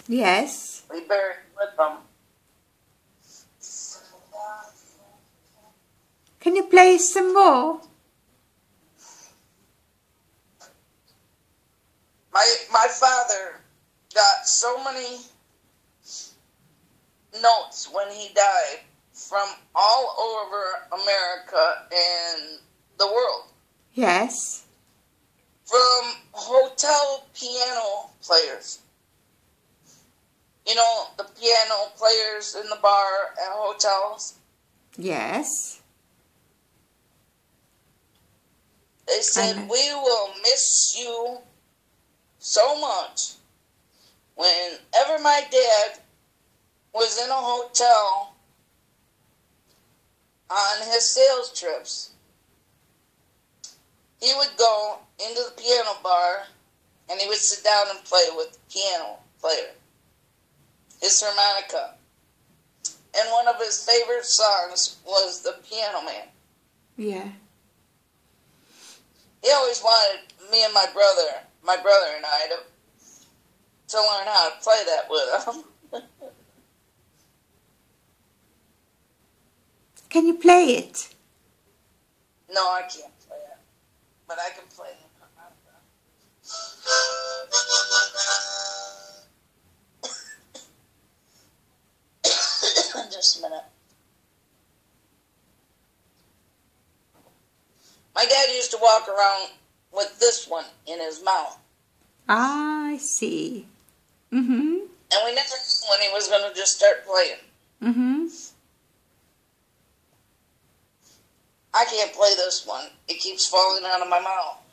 Yes. We buried with them. Can you play some more? My father got so many notes when he died from all over America and the world. Yes. From hotel piano players. You know, the piano players in the bar at hotels? Yes. They said, we will miss you so much. Whenever my dad was in a hotel on his sales trips, he would go into the piano bar and he would sit down and play with the piano player, his harmonica. And one of his favorite songs was The Piano Man. Yeah. He always wanted me and my brother and I to learn how to play that with him. Can you play it? No, I can't play it, but I can play the harmonica. Just a minute. My dad used to walk around with this one in his mouth. Ah, I see. Mm-hmm. And we never knew when he was going to just start playing. Mm-hmm. I can't play this one. It keeps falling out of my mouth.